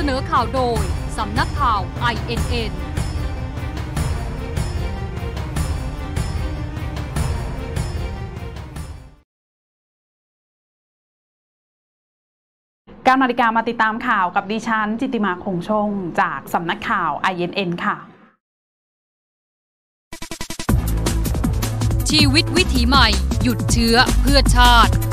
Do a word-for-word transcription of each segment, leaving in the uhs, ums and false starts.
นอข่าวโดยสำนักข่าว ไอ เอ็น เอ็นเก้านาฬิกามาติดตามข่าวกับดิฉันจิติมาคงชงจากสำนักข่าว ไอ เอ็น เอ็น ค่ะชีวิตวิถีใหม่หยุดเชื้อเพื่อชาติ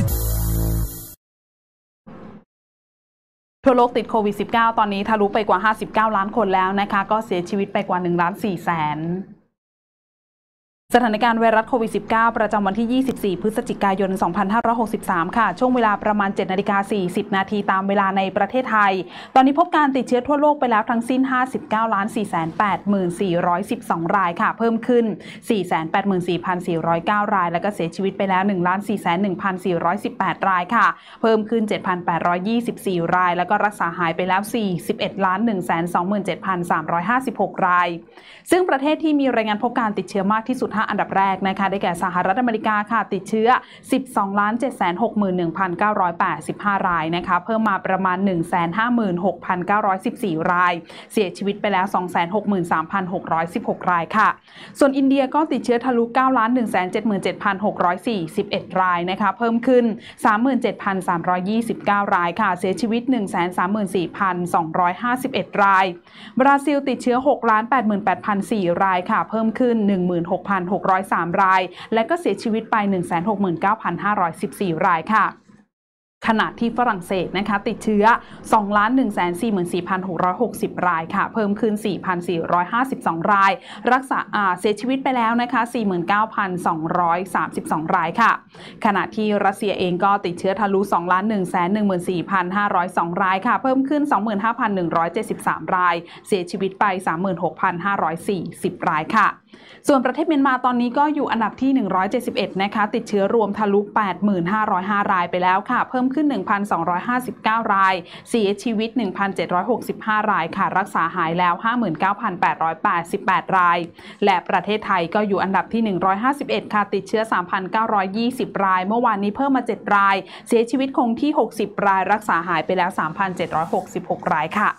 ทั่วโลกติดโควิด สิบเก้า ตอนนี้ทะลุไปกว่าห้าสิบเก้าล้านคนแล้วนะคะก็เสียชีวิตไปกว่าหนึ่งล้านสี่แสนสถานการณ์ไวรัสโควิด สิบเก้า ประจำวันที่ ยี่สิบสี่ พฤศจิกายน สองพันห้าร้อยหกสิบสาม ค่ะช่วงเวลาประมาณ เจ็ดนาฬิกาสี่สิบนาทีตามเวลาในประเทศไทยตอนนี้พบการติดเชื้อทั่วโลกไปแล้วทั้งสิ้น ห้าสิบเก้าล้านสี่แสนแปดหมื่นสี่ร้อยสิบสอง รายค่ะเพิ่มขึ้น สี่แสนแปดหมื่นสี่พันสี่ร้อยเก้า รายแล้วก็เสียชีวิตไปแล้ว หนึ่งล้านสี่แสนหนึ่งพันสี่ร้อยสิบแปด รายค่ะเพิ่มขึ้น เจ็ดพันแปดร้อยยี่สิบสี่ รายแล้วก็รักษาหายไปแล้ว สี่สิบเอ็ดล้านหนึ่งแสนสองหมื่นเจ็ดพันสามร้อยห้าสิบหก รายซึ่งประเทศที่มีรายงานพบการติดเชื้อมากที่สุดห้าอันดับแรกนะคะได้แก่สหรัฐอเมริกาค่ะติดเชื้อ สิบสองล้านเจ็ดแสนหกหมื่นหนึ่งพันเก้าร้อยแปดสิบห้า รายนะคะเพิ่มมาประมาณ หนึ่งแสนห้าหมื่นหกพันเก้าร้อยสิบสี่ รายเสียชีวิตไปแล้ว สองแสนหกหมื่นสามพันหกร้อยสิบหก รายค่ะส่วนอินเดียก็ติดเชื้อทะลุ เก้าล้านหนึ่งแสนเจ็ดหมื่นเจ็ดพันหกร้อยสี่สิบเอ็ด รายนะคะเพิ่มขึ้น สามหมื่นเจ็ดพันสามร้อยยี่สิบเก้า รายค่ะเสียชีวิต หนึ่งแสนสามหมื่นสี่พันสองร้อยห้าสิบเอ็ด รายบราซิลติดเชื้อ หกล้านแปดหมื่นแปดพันสี่ รายค่ะเพิ่มขึ้น หนึ่งหมื่นหกพันหกร้อยสาม รายและก็เสียชีวิตไป หนึ่งแสนหกหมื่นเก้าพันห้าร้อยสิบสี่ รายค่ะขณะที่ฝรั่งเศสนะคะติดเชื้อ สองล้านหนึ่งแสนสี่หมื่นสี่พันหกร้อยหกสิบ รายค่ะเพิ่มขึ้น สี่พันสี่ร้อยห้าสิบสอง รายรักษาเสียชีวิตไปแล้วนะคะ สี่หมื่นเก้าพันสองร้อยสามสิบสอง รายค่ะขณะที่รัสเซียเองก็ติดเชื้อทะลุ สองล้านหนึ่งแสนหนึ่งหมื่นสี่พันห้าร้อยสอง รายค่ะเพิ่มขึ้น สองหมื่นห้าพันหนึ่งร้อยเจ็ดสิบสาม รายเสียชีวิตไป สามหมื่นหกพันห้าร้อยสี่สิบ รายค่ะส่วนประเทศเมียนมาตอนนี้ก็อยู่อันดับที่หนึ่งร้อยเจ็ดสิบเอ็ดนะคะติดเชื้อรวมทะลุ แปดหมื่นห้าร้อยห้า รายไปแล้วค่ะเพิ่มขึ้น หนึ่งพันสองร้อยห้าสิบเก้า รายเสียชีวิต หนึ่งพันเจ็ดร้อยหกสิบห้า รายค่ะรักษาหายแล้ว ห้าหมื่นเก้าพันแปดร้อยแปดสิบแปด รายและประเทศไทยก็อยู่อันดับที่หนึ่งร้อยห้าสิบเอ็ดค่ะติดเชื้อ สามพันเก้าร้อยยี่สิบ รายเมื่อวานนี้เพิ่มมาเจ็ดรายเสียชีวิตคงที่หกสิบรายรักษาหายไปแล้ว สามพันเจ็ดร้อยหกสิบหก รายค่ะ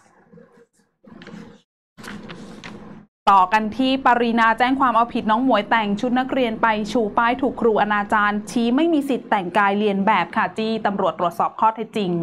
ต่อกันที่ปรินาแจ้งความเอาผิดน้องหมวยแต่งชุดนักเรียนไปชูป้ายถูกครูอนาจารชี้ไม่มีสิทธิ์แต่งกายเลียนแบบค่ะจี้ตำรวจตรวจสอบข้อเท็จจริง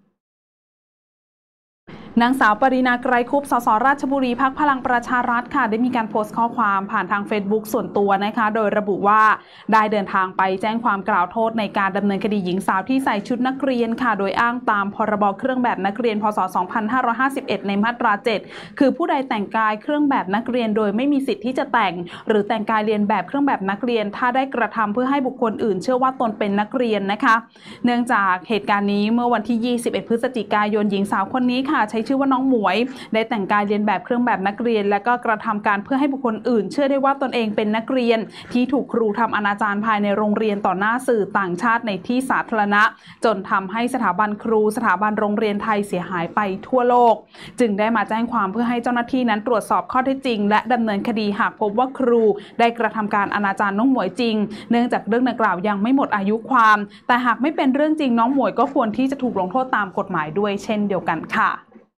นางสาวปรินาไกรคุปสสราชบุรีพรรคพลังประชารัฐค่ะได้มีการโพสต์ข้อความผ่านทาง Facebook ส่วนตัวนะคะโดยระบุว่าได้เดินทางไปแจ้งความกล่าวโทษในการดำเนินคดีหญิงสาวที่ใส่ชุดนักเรียนค่ะโดยอ้างตามพรบเครื่องแบบนักเรียนพ.ศ. สองพันห้าร้อยห้าสิบเอ็ดในมาตราเจ็ดคือผู้ใดแต่งกายเครื่องแบบนักเรียนโดยไม่มีสิทธิ์ที่จะแต่งหรือแต่งกายเรียนแบบเครื่องแบบนักเรียนถ้าได้กระทำเพื่อให้บุคคลอื่นเชื่อว่าตนเป็นนักเรียนนะคะเนื่องจากเหตุการณ์นี้เมื่อวันที่ยี่สิบเอ็ดพฤศจิกายนหญิงสาวคนนี้ค่ะใช้ชื่อว่าน้องหมวยได้แต่งกายเลียนแบบเครื่องแบบนักเรียนและก็กระทำการเพื่อให้บุคคลอื่นเชื่อได้ว่าตนเองเป็นนักเรียนที่ถูกครูทำอนาจารภายในโรงเรียนต่อหน้าสื่อต่างชาติในที่สาธารณะจนทำให้สถาบันครูสถาบันโรงเรียนไทยเสียหายไปทั่วโลกจึงได้มาแจ้งความเพื่อให้เจ้าหน้าที่นั้นตรวจสอบข้อเท็จจริงและดำเนินคดีหากพบว่าครูได้กระทำการอนาจารน้องหมวยจริงเนื่องจากเรื่องดังกล่าวยังไม่หมดอายุความแต่หากไม่เป็นเรื่องจริงน้องหมวยก็ควรที่จะถูกลงโทษตามกฎหมายด้วยเช่นเดียวกันค่ะ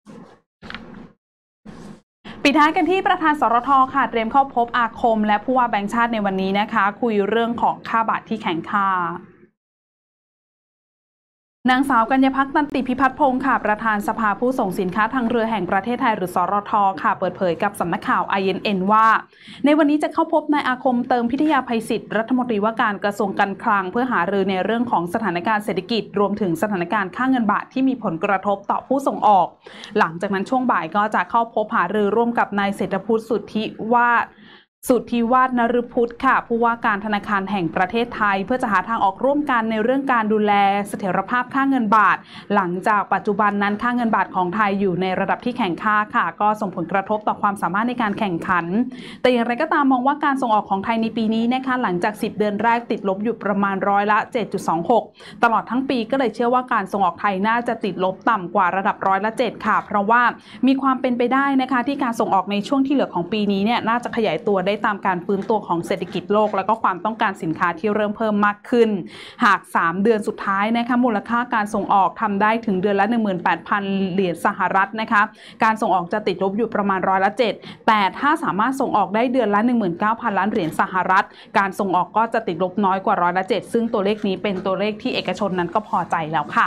ปิดท้ายกันที่ประธานสรท.ค่ะเตรียมเข้าพบอาคมและผู้ว่าแบงก์ชาติในวันนี้นะคะคุยเรื่องของค่าบาทที่แข็งค่านางสาวกัญญาภักดิ์ ตันติพิพัฒน์พงศ์ค่ะประธานสภาผู้ส่งสินค้าทางเรือแห่งประเทศไทยหรือสรท.ค่ะเปิดเผยกับสำนักข่าว ไอ เอ็น เอ็น ว่าในวันนี้จะเข้าพบนายอาคมเติมพิทยาภัยศิษย์รัฐมนตรีว่าการกระทรวงการคลังเพื่อหารือในเรื่องของสถานการณ์เศรษฐกิจรวมถึงสถานการณ์ค่าเงินบาทที่มีผลกระทบต่อผู้ส่งออกหลังจากนั้นช่วงบ่ายก็จะเข้าพบหารือร่วมกับนายเศรษฐพุทธสุทธิวาฒสุทธิวาฒนฤพุทธค่ะผู้ว่าการธนาคารแห่งประเทศไทยเพื่อจะหาทางออกร่วมกันในเรื่องการดูแลเสถียรภาพค่าเงินบาทหลังจากปัจจุบันนั้นค่าเงินบาทของไทยอยู่ในระดับที่แข็งค่าค่ะก็ส่งผลกระทบต่อความสามารถในการแข่งขันแต่อย่างไรก็ตามมองว่าการส่งออกของไทยในปีนี้นะคะหลังจากสิบเดือนแรกติดลบอยู่ประมาณร้อยละ เจ็ดจุดสองหก ตลอดทั้งปีก็เลยเชื่อว่าการส่งออกไทยน่าจะติดลบต่ำกว่าระดับร้อยละเจ็ดค่ะเพราะว่ามีความเป็นไปได้นะคะที่การส่งออกในช่วงที่เหลือของปีนี้เนี่ยน่าจะขยายตัวได้ได้ตามการฟื้นตัวของเศรษฐกิจโลกแล้วก็ความต้องการสินค้าที่เริ่มเพิ่มมากขึ้นหากสามเดือนสุดท้ายนะคะมูลค่าการส่งออกทำได้ถึงเดือนละ หนึ่งหมื่นแปดพัน เหรียญสหรัฐนะคะการส่งออกจะติดลบอยู่ประมาณร้อยละเจ็ดแต่ถ้าสามารถส่งออกได้เดือนละ หนึ่งหมื่นเก้าพัน ล้านเหรียญสหรัฐการส่งออกก็จะติดลบน้อยกว่าร้อยละเจ็ดซึ่งตัวเลขนี้เป็นตัวเลขที่เอกชนนั้นก็พอใจแล้วค่ะ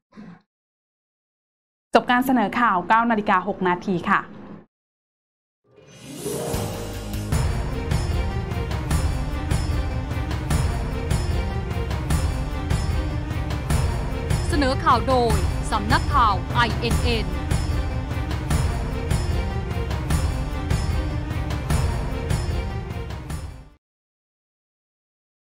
จบการเสนอข่าว เก้านาฬิกาหกนาทีค่ะเสนอข่าวโดยสำนักข่าว ไอ เอ็น เอ็น